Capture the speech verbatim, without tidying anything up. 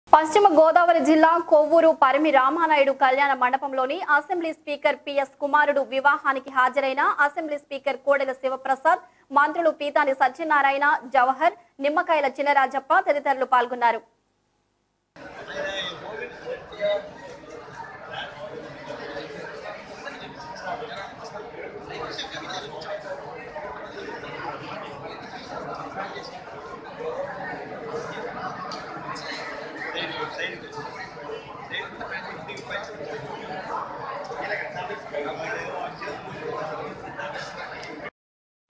పశ్చిమ గోదావరి జిల్లా కొవ్వూరు పరిమి రామానాయుడు కళ్యాణ మండపంలోని అసెంబ్లీ స్పీకర్ పిఎస్ కుమారుడు వివాహానికి హాజరైన అసెంబ్లీ స్పీకర్ కోడెల శివప్రసాద్, మంత్రులు పీతాని సత్యనారాయణ, జవహర్, నిమ్మకాయల చినరాజప్ప తదితరులు పాల్గొన్నారు. Thank you.